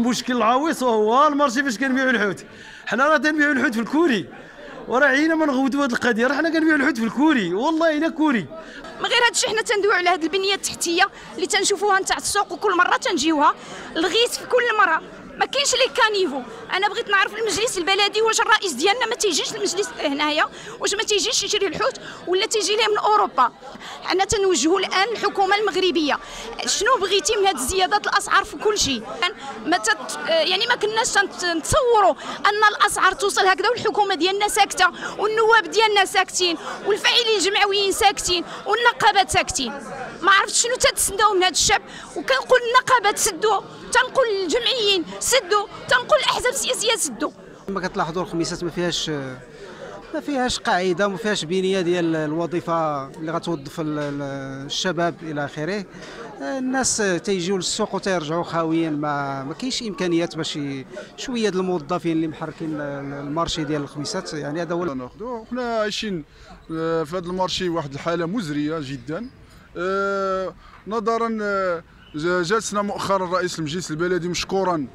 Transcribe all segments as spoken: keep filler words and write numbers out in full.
المشكل العويص وهو المارشي فاش كنبيعوا الحوت. حنا راه تنبيعوا الحوت في الكوري، وراه عينا ما نغوتوا هذه القضيه، راه حنا كنبيعوا الحوت في الكوري والله الا كوري. من غير هذا الشيء حنا تندويو على هذه البنيه التحتيه اللي تنشوفوها نتاع السوق، وكل مره تنجيوها الغيث في كل مره ما كاينش لي كانيفو. انا بغيت نعرف المجلس البلدي واش الرئيس ديالنا ما تيجيش المجلس هنايا، واش ما تيجيش يشري الحوت ولا تيجي ليه من اوروبا. حنا تنوجهوا الان الحكومه المغربيه، شنو بغيتي من هذه الزيادات الاسعار في كل شيء؟ ما تت... يعني ما كناش نتصوروا ان الاسعار توصل هكذا والحكومه ديالنا ساكته والنواب ديالنا ساكتين والفاعلين الجمعويين ساكتين والنقابات ساكتين. ما عرفتش شنو تتسناو من هذا الشعب، وكنقول النقابات سدوا، تنقول للجمعيين سدوا، تنقول الاحزاب السياسيه سدوا. كما كتلاحظوا الخميسات ما فيهاش ما فيهاش قاعده وما فيهاش بنيه ديال الوظيفه اللي غتوظف الشباب الى اخره. الناس تيجيو للسوق وتيرجعوا خاويين، ما ما كاينش امكانيات باش شويه ديال الموظفين اللي محركين المارشي ديال الخميسات. يعني هذا هو ناخذوا. حنا عايشين في هذا المارشي واحد الحاله مزريه جدا. أه نظرا جلسنا مؤخرا رئيس المجلس البلدي مشكورا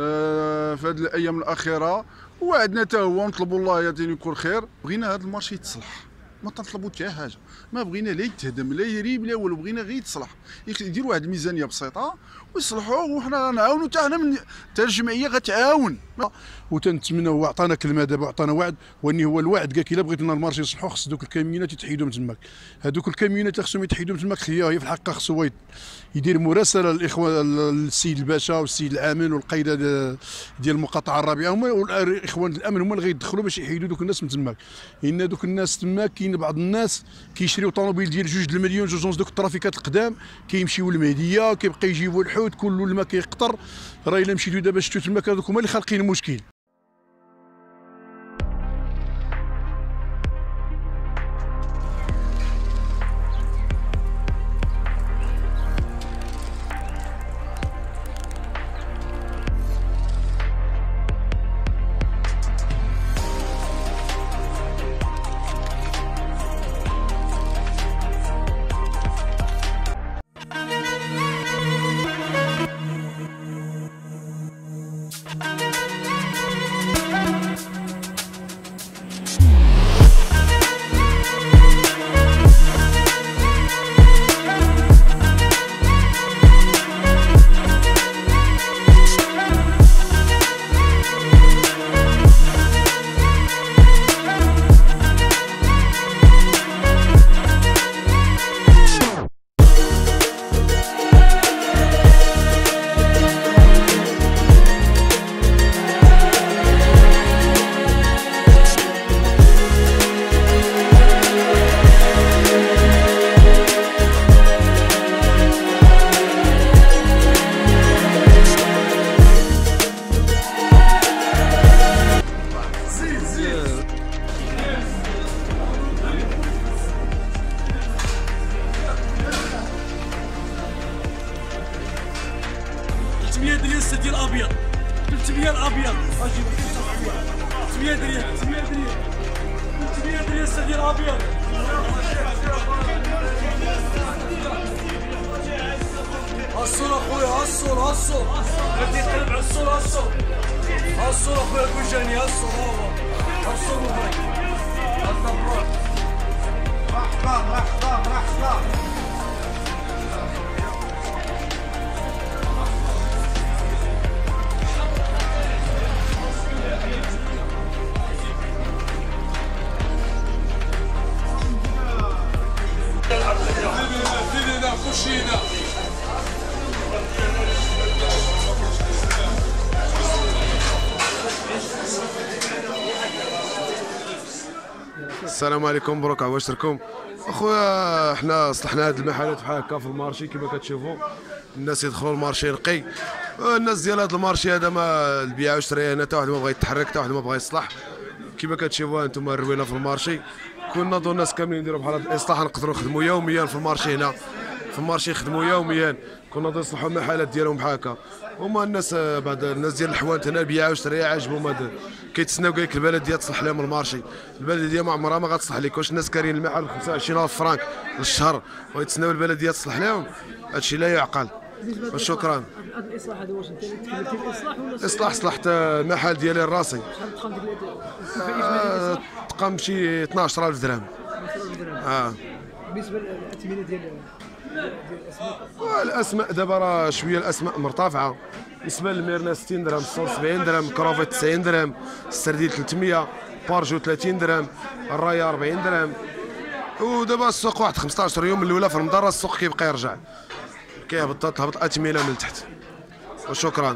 أه في هذه الايام الاخيره، وعدنا حتى هو نطلبوا الله يعطيني كل خير. بغينا هذا المارشي يتصلح، ما تطلبوا حتى حاجه، ما بغينا لا يتهدم لا يريب لا والو، بغينا غير يتصلح، يديروا واحد الميزانيه بسيطه ويصلحوه، وحنا نعاونوا حتى حنا من حتى الجمعيه غتعاون. وتنتمنوا، عطانا كلمه دابا، عطانا وعد، واني هو الوعد قال الا بغيت لنا المارشي يصلحوا خص دوك الكاميونات يتحيدوا من تماك. هذوك الكاميونات خصهم يتحيدوا من تماك. هي في الحق خصو هو يدير مراسله للاخوان، السيد الباشا والسيد العامل والقايده ديال المقاطعه الرابعه، هما الاخوان الامن هما اللي غيدخلوا باش يحيدوا دوك الناس من تماك. لان دوك الناس تماك كاين بعض الناس كيشريو طوموبيل ديال جوج المليون جوج ونص، دوك الترافيكات القدام كيمشيو للمهديه كيبقى يجيبوا الحوت كل الماء كيقطر. راه الا مشيتو دابا شفتوا تماك هذوك هما اللي خالقين المشكل. ثمانية ريال ستة الابيض، ثلاثمية الابيض، اجي ثمانية ريال ثمانية ريال ثمانية ريال ستة الابيض. هالصور اخويا، هالصور هالصور غادي تقلب على الصور، هالصور هالصور اخويا البوجاني، هالصور هو هالصور مبارك هالصور. مرحبا مرحبا مرحبا. السلام عليكم، مبروك على واشتركم اخويا. حنا صلحنا هاد المحلات بحال هكا في المارشي كما كتشوفوا، الناس يدخلوا المارشي نقي. الناس ديال هاد المارشي هذا ما البيع والشراء هنا حتى واحد ما بغى يتحرك، حتى واحد ما بغى يصلح. كما كتشوفوا انتم الروينه في المارشي، كنا نظن الناس كاملين يديروا بحال هذا الاصلاح، نقدروا نخدموا يوميا في المارشي هنا، في المارشي يخدموا يوميا، كنا نظن يصلحوا المحلات ديالهم بحال هكا. هما الناس بعد الناس ديال الحوانت هنا البيع والشراء عاجبهم هذا، كيتسناو قال لك البلديه تصلح لهم المارشي. البلديه ما عمرها ما غتصلح لك، واش الناس كارين المحل ب خمسة وعشرين ألف فرانك للشهر ويتسناو البلديه تصلح لهم؟ هادشي لا يعقل. وشكرا. هذا الاصلاح هذا واش انت تكلفتي الاصلاح ولا اصلاح صلحت المحل ديالي الراسي. شحال تقام ديك الاصلاح؟ تقام بشي اثناش ألف درهم. اه بالنسبه للاثمنه ديال ديال الاسماء الاسماء دابا راه شويه الاسماء مرتفعه. بالنسبه للميرنا ستين درهم، الصول سبعين درهم، كرافه تسعين درهم، السرديل ثلاثمية، بارجو ثلاثين درهم، الرايه أربعين درهم. ودابا السوق واحد خمسطاش يوم من الاولى في رمضان راه السوق كيبقى يرجع، كيهبط تهبط الاثمنه من التحت. وشكرا.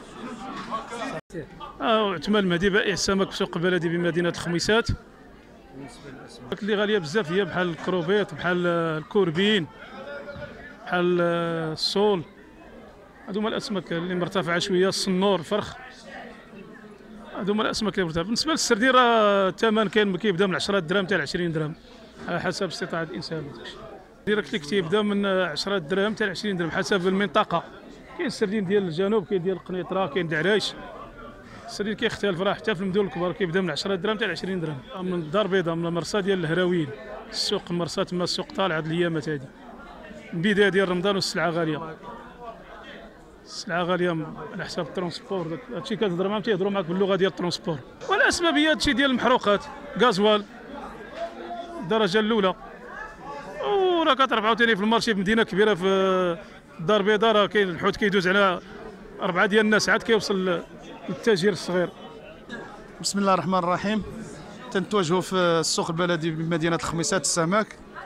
اه عثمان المهدي بائع السمك في سوق البلدي بمدينه الخميسات. اللي غاليه بزاف هي بحال الكروبيط، بحال الكوربين، بحال الصول. هادو هما الاسماك اللي مرتفعه شويه، الصنور، الفرخ. هادو هما الاسماك اللي مرتفعه. بالنسبه للسردين راه الثمن كاين كيبدا من عشرة دراهم حتى ل عشرين درهم على حسب استطاعه الانسان. ديريكت اللي كتيبدا من عشرة دراهم حتى ل عشرين درهم حسب المنطقه. كاين السردين ديال الجنوب، كاين ديال القنيطره، كاين دعرايش. السردين كيختلف راه حتى في المدن الكبار كيبدا من عشرة دراهم حتى ل عشرين درهم. من الدار البيضاء، من المرسى ديال الهراويين، السوق مرسى تما السوق طالع هاد الايامات هادي. البدايه ديال رمضان والسلعه غاليه. السلعه غاليه على حساب الترونسبور، هادشي كتهضر معاهم تيهضروا معاك باللغه ديال الترونسبور. والاسباب هي هادشي ديال المحروقات، غازوال الدرجه الاولى. وراه كتعرف عاوتاني في المارشي في مدينه كبيره في الدار البيضاء راه كاين الحوت كيدوز على اربعه ديال الناس عاد كيوصل للتاجر الصغير. بسم الله الرحمن الرحيم. تنتواجهوا في السوق البلدي بمدينه الخميسات السمك.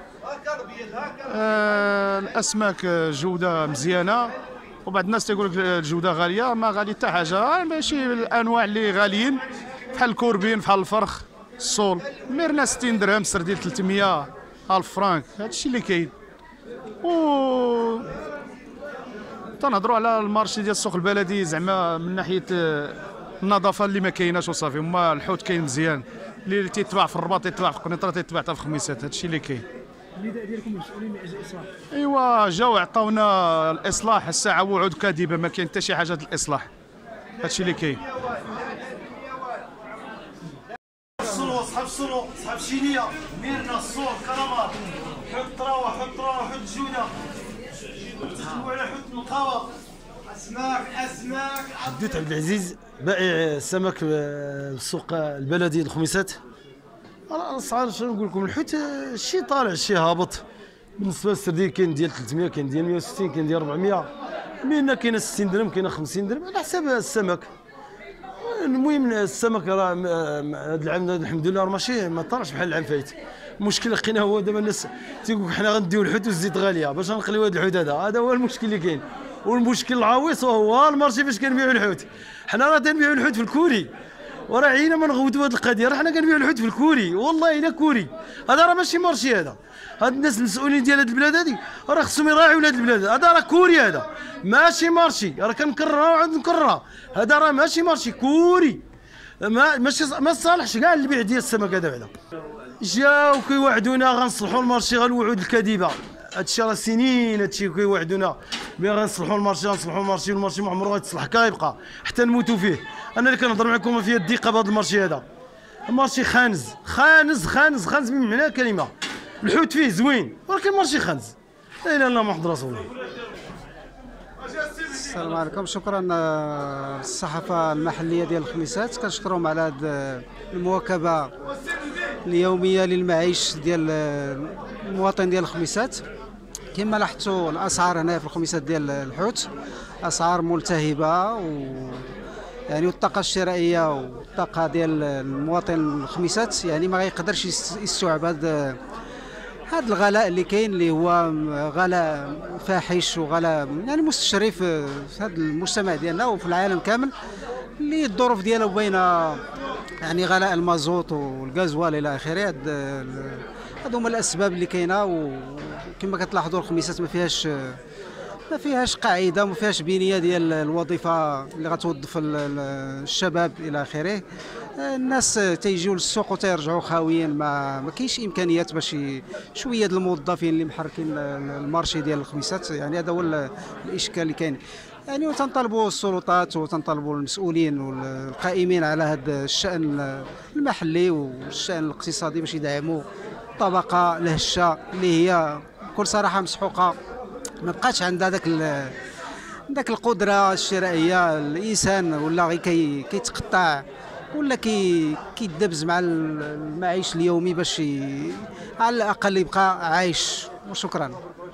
آه الاسماك جوده مزيانه، وبعض الناس تيقول لك الجوده غاليه، ما غالي حتى حاجه. ماشي الانواع اللي غاليين بحال الكوربين، بحال الفرخ، الصول. ميرنا ستين درهم، السرديل ثلاثمية، ألف فرانك. هذا الشيء اللي كاين. و تنهضروا على المارشي ديال السوق البلدي زعما من ناحيه النظافه اللي ما كايناش وصافي. هما الحوت كاين مزيان، اللي تيتباع في الرباط تيتباع في القنيطره تيتباع حتى في الخميسات. هذا الشيء اللي كاين. النداء ديالكم للمسؤولين من اجل الاصلاح؟ ايوا جاو عطاونا الاصلاح، الساعه وعود كاذبه، ما كاين حتى شي حاجه ديال الاصلاح. هذا الشيء اللي كاين. الصلو صحاب الصلو صحاب الشينيه، ميرنا، الصول، كرامات، حوت الطراوه، حوت الطراوه، حوت الجوده، تخدموا على حوت النقاوه، اسماك اسماك. حديت عبد العزيز بائع السمك في السوق البلدي الخميسات. الاسعار شنو نقول لكم، الحوت شي طالع شي هابط. بالنسبه للسردين كاين ديال ثلاثمية، كاين ديال مية وستين، كاين ديال أربعمية، مينا كاينه ستين درهم، كاينه خمسين درهم على حساب السمك. المهم السمك راه هذا العام الحمد لله راه ماشي ما طالعش بحال العام فايت. المشكل لقينا هو دابا الناس تيقول حنا غنديو الحوت والزيت غاليه باش نقليو هذا الحوت. هذا هذا هو المشكل اللي كاين. والمشكل العويص هو المارشي فاش كنبيعوا الحوت. حنا راه تنبيعوا الحوت في الكوري، وراه عينا ما نغوتوا هذه القضيه. راه حنا كنبيعوا الحوت في الكوري، والله الا كوري. هذا راه ماشي مارشي. هذا هاد الناس المسؤولين ديال هاد البلاد هادي راه خصهم يراعيو هاد البلاد. هذا راه كوري، هذا ماشي مارشي. راه كنكررها وعاد نكررها، هذا راه ماشي مارشي، كوري. ما ماشي ما صالحش كاع البيع ديال السمك هذا. بعدا جاو كيوعدونا غنصلحوا المارشي، غالوعود الكاذبه. هادشي راه سنين هادشي كيوعدونا بان غنصلحوا المارشي، غنصلحوا المارشي، والمارشي ما عمره غيتصلح، كيبقى حتى نموتوا فيه. انا اللي كنهضر معكم فيها الدقه بهذا المارشي. هذا المارشي خانز خانز خانز خانز بمعنى الكلمه. الحوت فيه زوين ولكن المارشي خانز. لا اله الا الله محمد رسول الله. السلام عليكم. شكرا للصحافه المحليه ديال الخميسات، كنشكرهم على هذه المواكبه اليوميه للمعيش ديال المواطن ديال الخميسات. كما لاحظتوا الاسعار هنا في الخميسات ديال الحوت اسعار ملتهبه، و يعني والطاقه الشرائيه والطاقه ديال المواطن الخميسات يعني ما غيقدرش يستوعب هذا هذا الغلاء اللي كاين، اللي هو غلاء فاحش وغلاء يعني مستشرف في هذا المجتمع ديالنا وفي العالم كامل، اللي الظروف ديالو بين يعني غلاء المازوت والغازوال الى اخره. هادو هما الاسباب اللي كاينه. وكما كتلاحظوا الخميسات ما فيهاش ما فيهاش قاعده، ما فيهاش بنيه ديال الوظيفه اللي غتوظف الشباب الى اخره. الناس تيجيو للسوق وتيرجعوا خاويين، ما ما كاينش امكانيات باش شويه ديال الموظفين اللي محركين المارشي ديال الخميسات. يعني هذا هو الاشكال اللي كاين. يعني وتنطلبوا السلطات وتنطلبوا المسؤولين والقائمين على هذا الشأن المحلي والشأن الاقتصادي باش يدعموا الطبقة الهشة اللي هي بكل صراحة مسحوقة، ما بقاتش عندها ذاك داك القدره الشرائيه الانسان ولا غير كي كيتقطع ولا كي كيدبز مع المعيش اليومي باش على الاقل يبقى عايش. وشكرا.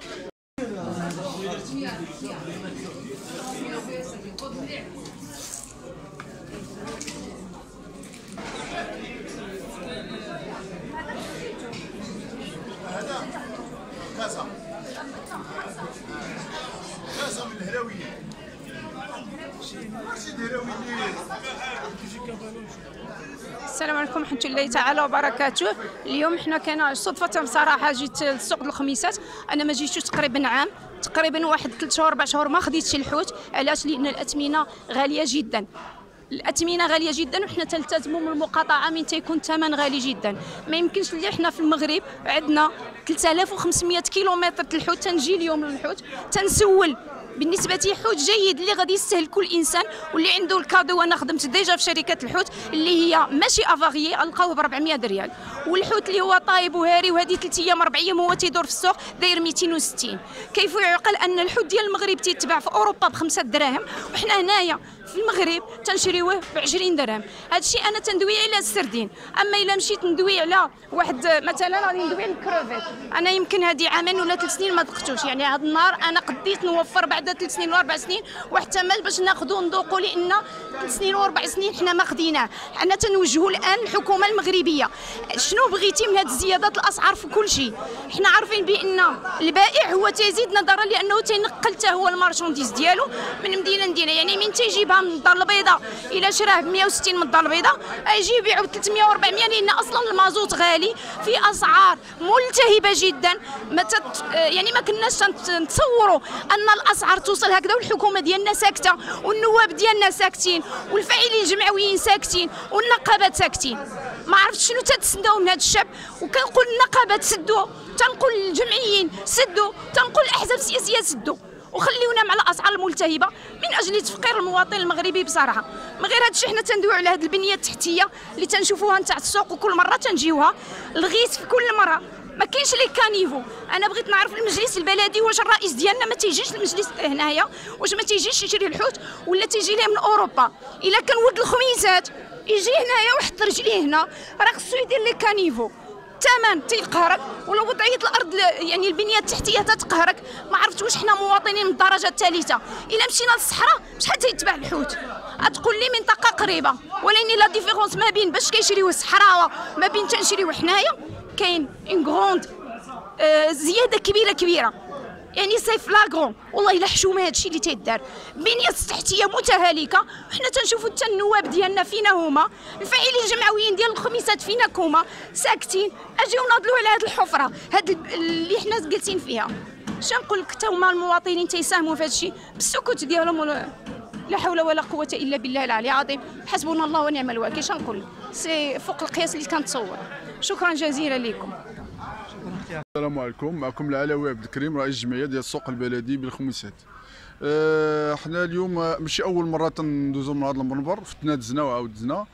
السلام عليكم ورحمة الله تعالى وبركاته. اليوم حنا كان صدفة بصراحة جيت للسوق الخميسات. أنا ما جيتش تقريبا عام، تقريبا واحد ثلاث شهور أربع شهور ما خديتش الحوت. علاش؟ لأن الأثمنة غالية جدا، الأثمنة غالية جدا وحنا تلتزموا من المقاطعة من تيكون الثمن غالي جدا. ما يمكنش اللي حنا في المغرب عندنا ثلاثة آلاف وخمسمائة كيلومتر الحوت، تنجي اليوم للحوت تنسول بالنسبه لي حوت جيد اللي غادي يستهلكو الانسان واللي عنده الكادو. وانا خدمت ديجا في شركه الحوت اللي هي ماشي افاغيي، القاوه ب أربعمائة ريال، والحوت اللي هو طايب وهاري وهذه ثلاث ايام اربع ايام هو تيدور في السوق داير مئتين وستين. كيف يعقل ان الحوت ديال المغرب تيتباع في اوروبا بخمسة دراهم وحنا هنايا في المغرب تنشريوه ب عشرين درهم؟ هذا الشيء انا تندوي على السردين. اما الا مشيت ندوي على واحد مثلا غادي ندوي على الكروفيت، انا يمكن هذه عامين ولا ثلاث سنين ما ذقتوش. يعني هذا النهار انا قديت نوفر بعد ثلاث سنين واربع سنين واحد الثمن باش ناخذوا ونذوقوا، لان ثلاث سنين واربع سنين حنا ما خديناه. حنا تنوجهوا الان الحكومه المغربيه، شنو بغيتي من هذه الزيادات الاسعار في كل شيء؟ حنا عارفين بان البائع هو تيزيد نظرا لانه تينقل حتى هو المارشونديز ديالو من مدينه لمدينه. يعني من تيجيبها من الدار البيضاء الى شراه ب مئة وستين من الدار البيضاء يجي يبيعوا ب ثلاثمائة وأربعمائة، لان اصلا المازوت غالي في اسعار ملتهبه جدا. ما تت... يعني ما كناش نتصوروا ان الاسعار توصل هكذا، والحكومه ديالنا ساكته والنواب ديالنا ساكتين والفاعلين الجمعويين ساكتين والنقابات ساكتين. ما عرفتش شنو تتسناو من هذا الشعب. وكنقول النقابات سدوا، تنقول الجمعيين سدوا، تنقول الاحزاب السياسيه سدوا، وخليونا مع الاسعار الملتهبه من اجل تفقير المواطن المغربي. بصراحه من غير هذا الشيء حنا تندويو على هذه البنيه التحتيه اللي تنشوفوها نتاع السوق وكل مره تنجيوها الغيث في كل مره. ما كاينش لي كانيفو. انا بغيت نعرف المجلس البلدي واش الرئيس ديالنا ما تيجيش المجلس هنايا، واش ما تيجيش يشري الحوت ولا تيجي ليه من اوروبا؟ الا كان ولد الخميسات يجي هنايا ويحط رجليه هنا، راه خصو يدير لي كانيفو. الثمن تيقهرك ولا وضعيه الارض يعني البنيه التحتيه تتقهرك. ما عرفت واش حنا مواطنين من الدرجه الثالثه. الا مشينا للصحراء شحال تيتباع الحوت؟ تقول لي منطقه قريبه، ولكن لا ديفيرونس ما بين باش كيشريوه الصحراوه ما بين تنشريوه حنايا كاين اون غروند آه زياده كبيره كبيره. يعني سي فلاغرون والله الا حشومه هادشي اللي تيدار. بنيه التحتيه متهالكه، حنا تنشوفوا حتى النواب ديالنا فينا هما، الفاعلين الجمعويين ديال الخميسات فينا كوما ساكتين. اجيو ناضلوا على هذه الحفره هاد اللي حنا جالسين فيها. اش نقول لك؟ حتى هما المواطنين تيساهموا في هادشي بالسكوت ديالهم. ولا لا حول ولا قوه الا بالله العلي العظيم، حسبنا الله ونعم الوكيل. اش نقول لك؟ سي فوق القياس اللي كنتصور. شكرا جزيلا لكم. السلام عليكم، معكم العلوي عبد الكريم رئيس الجمعيه ديال السوق البلدي بالخميسات. أه حنا اليوم ماشي اول مره تندوزو من هذا المنبر، فتنا دزنا وعاود دزنا.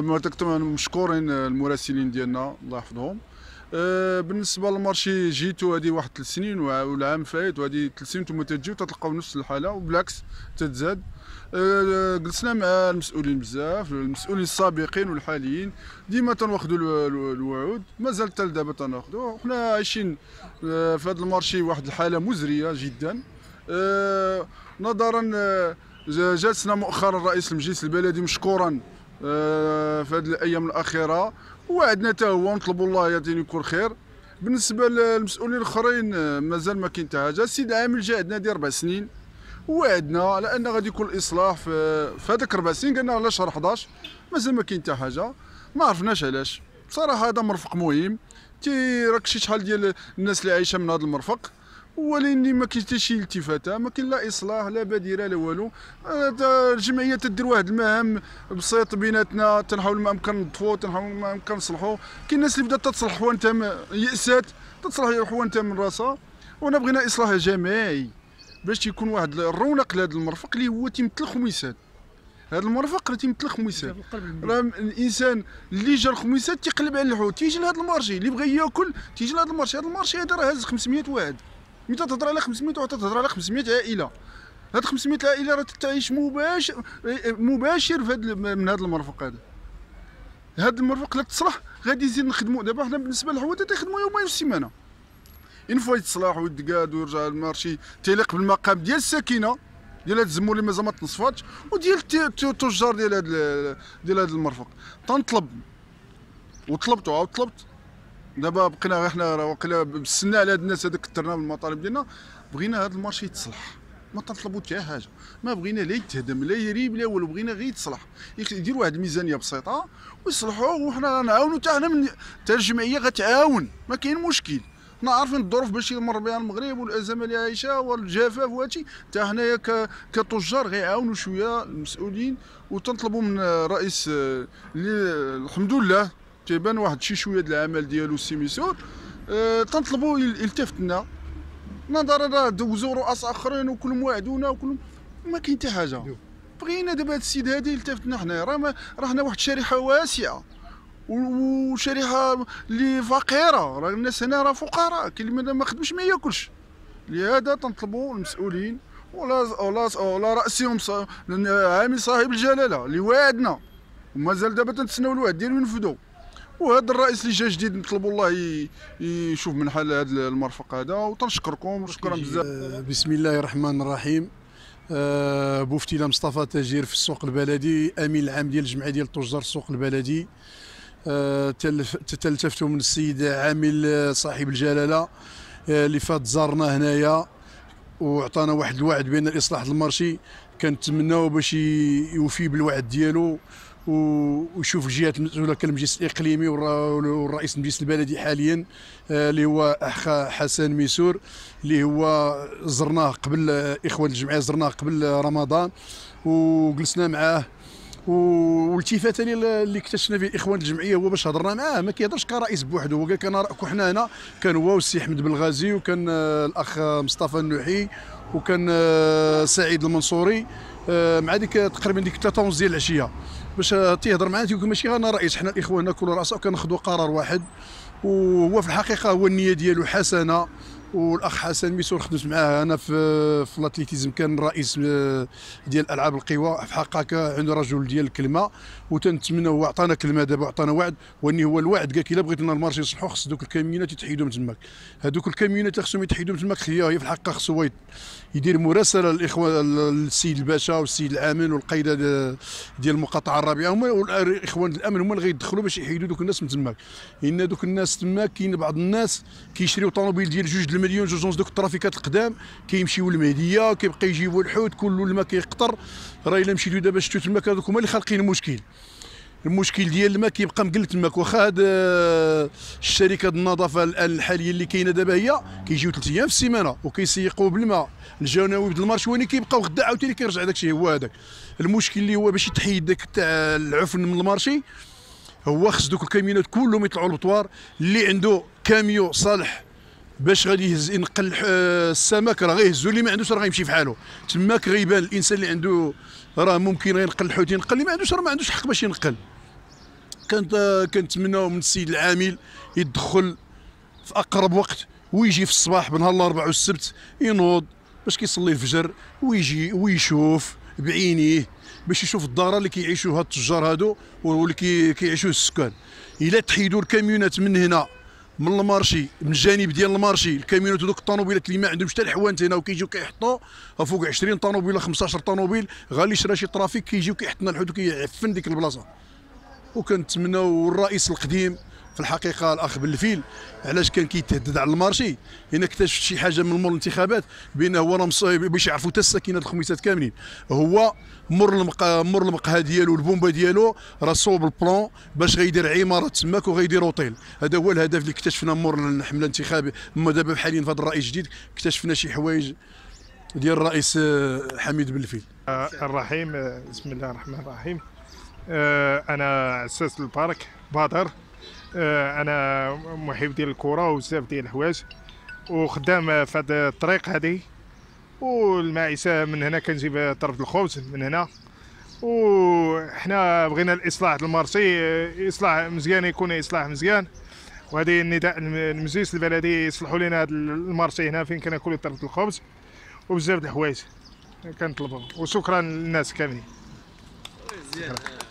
مشكورين المراسلين ديالنا الله يحفظهم. أه بالنسبه للمارشي جيتو هذه واحد ثلاث سنين والعام فايت، وهذه ثلاث سنين نتوما تجيو تلقاو نفس الحاله وبالعكس تتزاد. أه جلسنا مع المسؤولين بزاف، المسؤولين السابقين والحاليين، ديما تنواخذوا الوعود، مازال حتى دابا تناخذوا. وحنا عايشين في هذا المارشي واحد الحاله مزريه جدا. أه نظرا جلسنا مؤخرا رئيس المجلس البلدي مشكورا أه في هذه الايام الاخيره، وعدنا حتى هو نطلبوا الله يعطيني كل خير. بالنسبه للمسؤولين الاخرين مازال ما كاين حتى حاجه. السيد العامل جا عندنا ديال اربع سنين وعدنا على ان غادي يكون الاصلاح في في هذاك اربع سنين، قلنا على شهر حداش مازال ما كاين حتى حاجه. ما عرفناش علاش. بصراحه هذا مرفق مهم، تي راك شي شحال ديال الناس اللي عايشه من هذا المرفق، ولكن ما كاين حتى شي التفاته، ما كاين لا اصلاح لا بديره لا والو. الجمعيه تدير واحد المهام بسيط بيناتنا، تنحاول ما امكن نطفوا، تنحاول ما امكن نصلحوا. كاين الناس اللي بدات تصلح حوانتها يأسات، تصلح حوانتها من راسها. وانا بغينا اصلاح جماعي باش تيكون واحد الرونق لهذا المرفق اللي هو تيمثل الخميسات. هذا المرفق راه تيمثل الخميسات. راه الانسان اللي جا الخميسات تيقلب على الحوت، تيجي لهذا المارشي، اللي بغى ياكل تيجي لهذا المارشي. هذا المارشي هذا راه هاز خمسمائة واحد. ملي تهضر على خمسمائة واحد تهضر على خمسمائة عائله. هاد خمسمية عائله راه تعيش مباشر مباشر في هاد من هذا المرفق هذا. هاد المرفق لا تصلح غادي يزيد نخدموا. دابا حنا بالنسبه للحوادث تيخدموا يومين في السيمانه. إن فوا يتصلح ويتقاد ويرجع المارشي تيليق بالمقام ديال الساكنه ديال هاد الزمور اللي مازال ما تنصفاتش وديال التجار ديال هاد ديال هاد المرفق. تنطلب وطلبت وعاود طلبت. دابا بقينا غير حنا راه واقيلا بالسنه على هاد الناس هذاك كثرنا بالمطالب ديالنا. بغينا هاد المارشي يتصلح، ما تنطلبوا حتى حاجه، ما بغينا لا يتهدم لا يريب لا والو، بغينا غير يتصلح، يديروا واحد الميزانيه بسيطه ويصلحوه وحنا غنعاونوا حتى حنا من حتى الجمعيه غتعاون، ما كاين مشكل. حنا عارفين الظروف باش يمر بها المغرب والازمه اللي عايشه والجفاف وهادشي، حتى حنايا كتجار غيعاونوا شويه المسؤولين. وتنطلبوا من الرئيس اللي الحمد لله تيبان واحد شي شويه ديال العمل ديالو السي ميسور، أه تنطلبوا يلتفت لنا نظرا راه دوزوا رؤساء اخرين وكلهم واعدونا وكلهم ما كاين حتى حاجه. بغينا دابا هذا السيد هذا يلتفت لنا حنايا، راه راه حنا واحد الشريحه واسعه وشريحه اللي فقيره، راه الناس هنا راه فقراء، كاين اللي ما خدمش ما ياكلش. لهذا تنطلبوا المسؤولين ولا ولا ولا راسهم عامل صاحب الجلاله اللي واعدنا ومازال دابا تنتسناو الوعد ديالو ينفذوا. وهذا الرئيس اللي جا جديد نطلبوا الله يشوف من حل هذا المرفق هذا. وتنشكركم وشكرا بزاف. بسم الله الرحمن الرحيم. أه بوفتيلا مصطفى تاجير في السوق البلدي، امين العام ديال الجمعيه ديال التجار السوق البلدي. أه تلتفتوا من السيد عامل صاحب الجلاله اللي فات زارنا هنايا وعطانا واحد الوعد بان الاصلاح المارشي، كنتمناو باش يوفي بالوعد ديالو ويشوف الجهات المسؤوله كالمجلس الاقليمي والرئيس المجلس البلدي حاليا اللي هو اخ حسن ميسور، اللي هو زرناه قبل اخوان الجمعيه زرناه قبل رمضان وجلسنا معاه. والالتفاته اللي اكتشفنا فيه اخوان الجمعيه هو باش هضرنا معاه ما كيهضرش كرئيس بوحده، هو قال كان راكم حنا هنا، كان هو والسي احمد بلغازي وكان الاخ مصطفى النوحي وكان سعيد المنصوري مع ديك تقريبا ديك ثلاثة ونص ديال العشيه باش تيهضر معنا. تيقول ماشي غير انا رئيس، حنا الاخوان هنا كل رؤساء وكناخذوا قرار واحد. وهو في الحقيقه هو النيه ديالو حسنه. والاخ حسن ميسور خدمت معاه انا في في الاتليتيزم، كان رئيس ديال العاب القوى، في حقك عنده رجل ديال الكلمه. وتنتمنى هو عطانا كلمه دابا عطانا وعد، واني هو الوعد قال كي الا بغيت لنا المارشي يصلحوا خص دوك الكاميونات يتحيدوا من تماك. هذوك الكاميونات خصهم يتحيدوا من تماك. هي في الحقيقه خصو يدير مراسله للاخوان السيد الباشا والسيد العامل والقياده ديال المقاطعه الرابعه، هما الاخوان الامن هما اللي غيدخلوا باش يحيدوا دوك الناس من تماك. لان دوك الناس تماك كاين بعض الناس كيشريو طوموبيل ديال جوج المليون جوج ونص، دوك الترافيكات القدام كيمشيو للمهديه كيبقى يجيبوا الحوت كله الماء كيقطر. راه الا مشيتو دابا شفتوا تماك هذوك هما اللي خالقين المشكل. المشكل ديال الماء كيبقى مقل تماك. واخا هاد الشركه ديال النظافه الان الحاليه اللي كاينه دابا هي كيجيو ثلاث ايام في السيمانه وكيسيقوا بالماء الجنوي ديال المارش، وين كيبقاو غدا عاوتاني كيرجع داك الشيء. هو هذاك المشكل اللي هو باش يتحيد داك تاع العفن من المارشي، هو خص دوك الكاميونات كلهم يطلعوا للبطوار. اللي عنده كاميو صالح باش غادي يهز ينقل السمك راه غيهزو، اللي ما عندوش راه غيمشي في حاله. تماك غيبان الانسان اللي عنده راه ممكن غينقل الحوت ينقل، اللي ما عندوش راه ما عندوش حق باش ينقل. كنت كنتمناو من السيد العامل يدخل في اقرب وقت ويجي في الصباح بنهار الاربعاء والسبت ينوض باش كيصلي الفجر ويجي ويشوف بعينيه باش يشوف الضرر اللي كيعيشوها التجار هادو واللي كيعيشوه السكان. الا تحيدوا الكاميونات من هنا من المارشي من الجانب ديال المارشي، الكاميونات ودوك الطوموبيلات اللي ما عندهمش حتى الحوانت هنا وكيجيو كيحطوا فوق عشرين طوموبيل ولا خمسطاش طوموبيل، غير اللي شرا شي ترافيك كيجيو كيحط لنا الحوت وكيعفن ديك البلاصه. وكنتمناو الرئيس القديم في الحقيقه الاخ بالفيل علاش كان كيتهدد على المارشي، لان اكتشف شي حاجه من مور الانتخابات بان هو راه باش يعرفوا حتى الساكنه الخميسات كاملين، هو مر المقا مر المقهى ديالو البومبا ديالو راه صوب البلان باش غيدير عماره تماك وغيدير اوتيل. هذا هو الهدف اللي اكتشفنا مور الحمله الانتخابيه. اما دابا حاليا في هذا الرئيس الجديد اكتشفنا شي حوايج ديال الرئيس حميد بالفيل. الرحيم بسم الله الرحمن الرحيم. انا عساس البارك بدر، انا محب ديال الكره وبزاف ديال الحوايج وخدام في هذا الطريق هذه، والمعيشه من هنا كنجيب طرف الخبز من هنا. وحنا بغينا الاصلاح المارشي اصلاح مزيان، يكون اصلاح مزيان، وهذه النداء المجلس البلدي يصلحوا لنا هذا المارشي هنا فين كناكلوا طرف الخبز وبزاف د الحوايج. كنطلبوا، وشكرا للناس كاملين.